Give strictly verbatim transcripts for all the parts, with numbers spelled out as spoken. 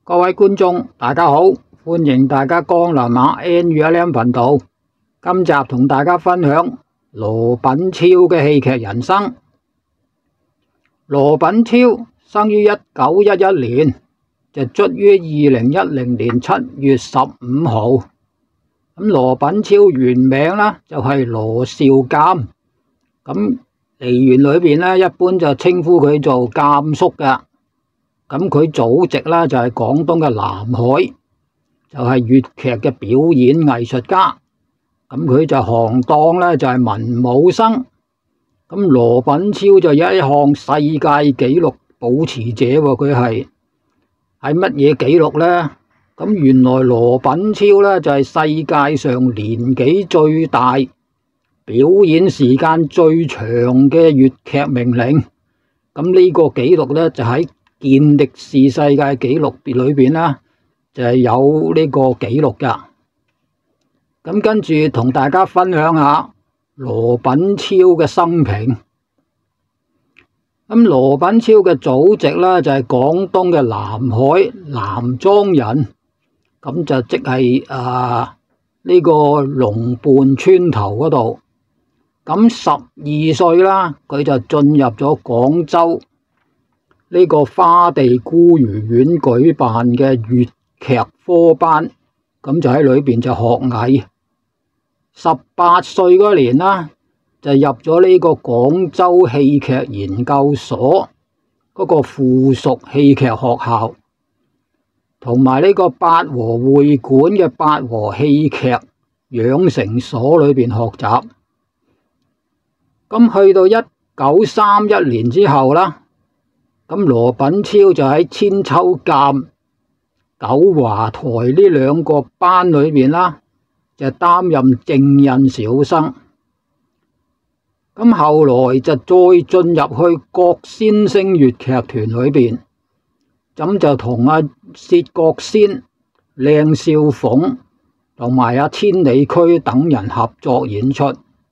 各位觀眾，大家好，歡迎大家光臨馬 N 與 Lam 頻道。今集同大家分享羅品超嘅戲劇人生。羅品超生於一九一一年，就卒於二零一零年七月十五號。咁羅品超原名呢，就係羅少監，咁梨園裏邊呢，一般就稱呼佢做監叔嘅。咁佢祖籍呢，就係廣東嘅南海，就係粵劇嘅表演藝術家。咁佢就行當呢，就係文武生。咁羅品超就有一項世界紀錄保持者喎，佢係係乜嘢紀錄呢？咁原來羅品超呢，就係世界上年紀最大、表演時間最長嘅粵劇名伶。咁呢個紀錄呢，就喺健力士世界紀錄裏邊啦，就係有呢個紀錄噶。咁跟住同大家分享下羅品超嘅生平。咁羅品超嘅祖籍呢，就係廣東嘅南海南莊人，咁就即係啊呢個龍蟠村頭嗰度。咁十二歲啦，佢就進入咗廣州呢個花地孤兒院舉辦嘅粵劇科班，咁就喺裏邊就學藝。十八歲嗰年啦，就入咗呢個廣州戲劇研究所嗰個附屬戲劇學校，同埋呢個八和會館嘅八和戲劇養成所裏邊學習。咁去到一九三一年之後啦，咁羅品超就喺千秋鑑、九華台呢兩個班裏面啦，就擔任正印小生。咁後來就再進入去國先聲粵劇團裏邊，咁就同阿薛覺先、靚少鳳同埋阿千里駒等人合作演出。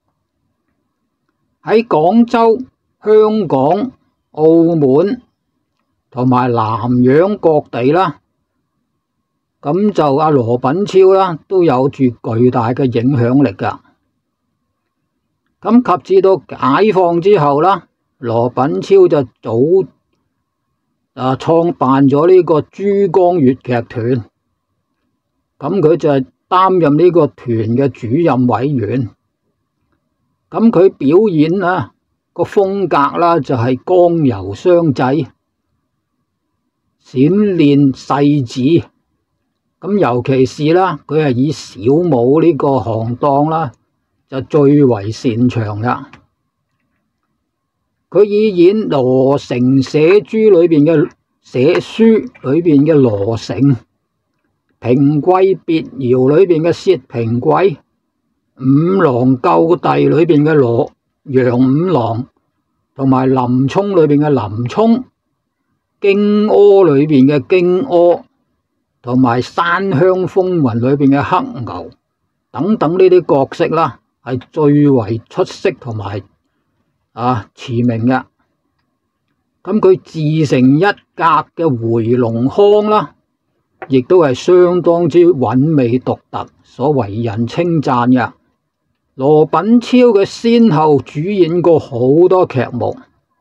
喺廣州、香港、澳門同埋南洋各地啦，咁就阿羅品超啦都有住巨大嘅影響力噶。咁及至到解放之後啦，羅品超就早啊創辦咗呢個珠江粵劇團，咁佢就係擔任呢個團嘅主任委員。咁佢表演啊個風格啦，就係剛柔相濟、閃練細緻。咁尤其是啦，佢係以小武呢個行當啦，就最為擅長噶。佢以演羅成寫珠裏邊嘅寫書裏邊嘅羅成，平貴別窯裏邊嘅薛平貴，五郎救弟裏邊嘅羅楊五郎，同埋林沖裏邊嘅林沖，荊軻裏邊嘅荊軻，同埋山鄉風雲裏邊嘅黑牛等等呢啲角色啦，係最為出色同埋啊馳名嘅。咁佢自成一格嘅回龍腔啦，亦都係相當之韻味獨特，所為人稱讚嘅。羅品超嘅先後主演過好多劇目，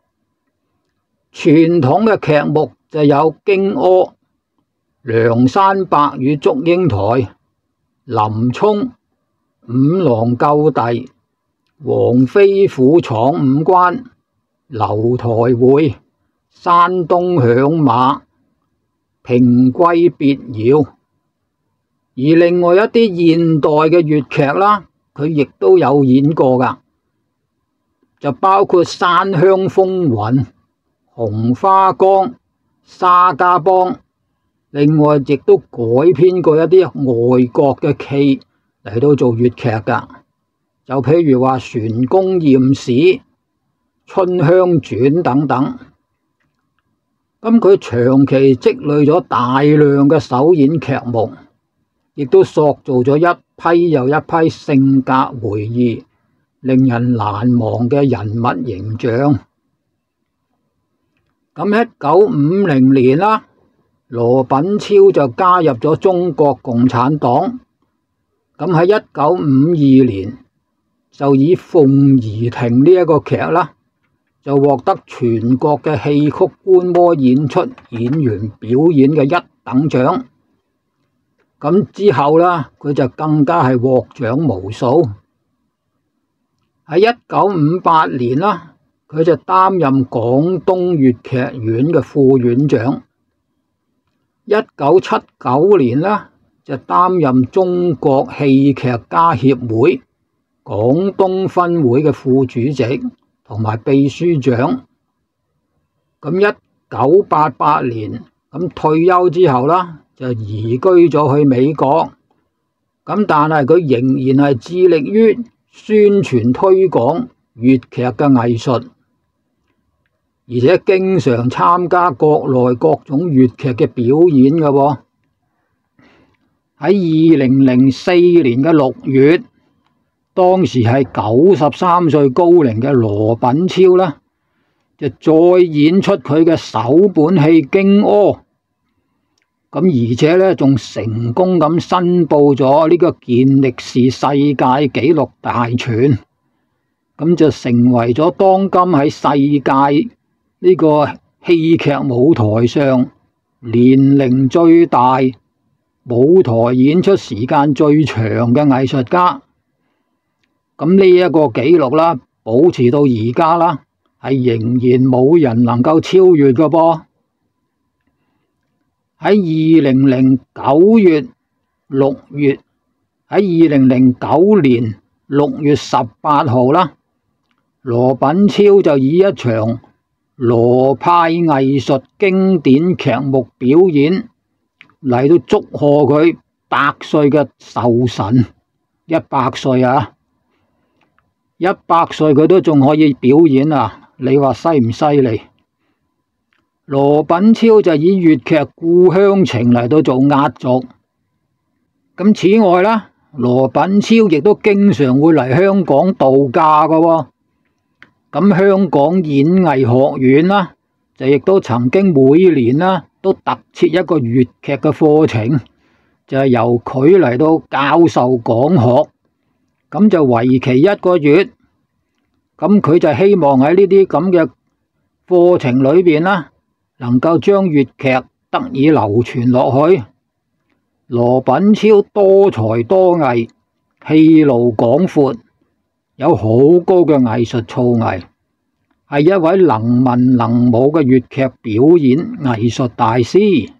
傳統嘅劇目就有荊軻、梁山伯與祝英台、林沖、五郎救弟、黃飛虎闖五關、樓台會、山東響馬、平貴別窯。而另外一啲現代嘅粵劇啦，佢亦都有演過噶，就包括山鄉風雲、紅花崗、沙家浜。另外亦都改編過一啲外國嘅戲嚟到做粵劇噶，就譬如話《玄公驗史》、《春香傳》等等。咁佢長期積累咗大量嘅首演劇目，亦都塑造咗一批又一批性格迥異、令人難忘嘅人物形象。咁一九五零年啦， 羅品超就加入咗中國共產黨。咁喺一九五二年就以《鳳儀亭》呢一個劇啦，就獲得全國嘅戲曲觀摩演出演員表演嘅一等獎。咁之後呢，佢就更加係獲獎無數。喺一九五八年啦，佢就擔任廣東粵劇院嘅副院長。一九七九年啦，就擔任中國戲劇家協會廣東分會嘅副主席同埋秘書長。咁一九八八年咁退休之後啦，就移居咗去美國。咁但係佢仍然係致力於宣傳推廣粵劇嘅藝術，而且經常參加國內各種粵劇嘅表演嘅喎。喺二零零四年嘅六月，當時係九十三歲高齡嘅羅品超啦，就再演出佢嘅首本戲《荊軻》，咁而且咧仲成功咁申報咗呢個健力士世界紀錄大全，咁就成為咗當今喺世界呢個戲劇舞台上年齡最大、舞台演出時間最長嘅藝術家。咁呢一個紀錄啦，保持到而家啦，係仍然冇人能夠超越嘅噃。喺二零零九月六月，喺二零零九年六月十八號啦，羅品超就以一場羅派藝術經典劇目表演嚟到祝賀佢百歲嘅壽辰。一百歲啊！一百歲佢都仲可以表演啊！你話犀唔犀利？羅品超就以粵劇《故鄉情》嚟到做壓軸。咁此外啦，羅品超亦都經常會嚟香港度假噶喎。咁香港演藝學院啦，就亦都曾經每年啦都特設一個粵劇嘅課程，就係由佢嚟到教授講學。咁就為期一個月。咁佢就希望喺呢啲咁嘅課程裏邊啦，能夠將粵劇得以流傳落去。羅品超多才多藝，戲路廣闊，有好高嘅藝術造詣，係一位能文能武嘅粵劇表演藝術大師。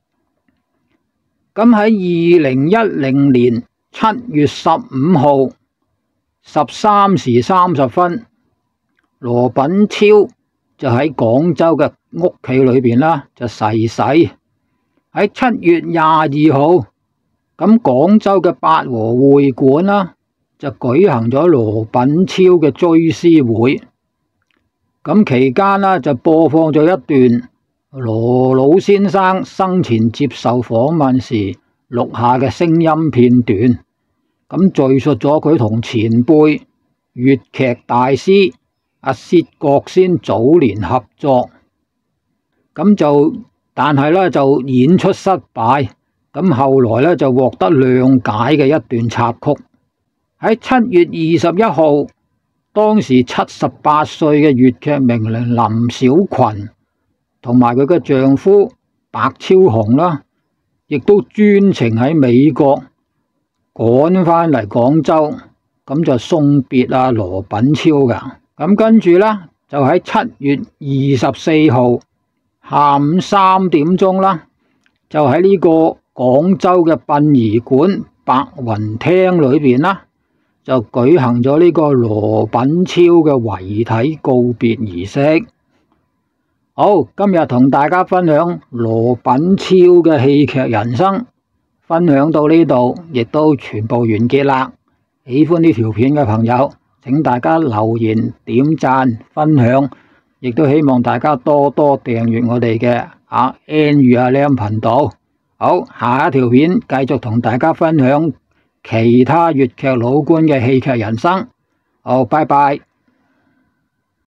咁喺二零一零年七月十五號十三時三十分，羅品超就喺廣州嘅屋企裏邊啦，就逝世。喺七月廿二號，咁廣州嘅八和會館啦，就舉行咗羅品超嘅追思會。咁期間啦，就播放咗一段羅老先生生前接受訪問時錄下嘅聲音片段，咁敘述咗佢同前輩粵劇大師阿薛覺先早年合作，咁就但係咧就演出失敗，咁後來咧就獲得諒解嘅一段插曲。喺七月二十一號，當時七十八歲嘅粵劇名伶林小群同埋佢嘅丈夫白超雄啦，亦都專程喺美國趕返嚟廣州，咁就送別阿羅品超噶。咁跟住咧，就喺七月二十四號下午三點鐘啦，就喺呢個廣州嘅殯儀館白雲廳裏邊啦，就舉行咗呢個羅品超嘅遺體告別儀式。好，今日同大家分享羅品超嘅戲劇人生，分享到呢度，亦都全部完結啦。喜歡呢條片嘅朋友，請大家留言、點讚、分享，亦都希望大家多多訂閱我哋嘅啊 N 與阿 Lam 頻道。好，下一條片繼續同大家分享其他粵劇老倌嘅戲劇人生。好，拜拜。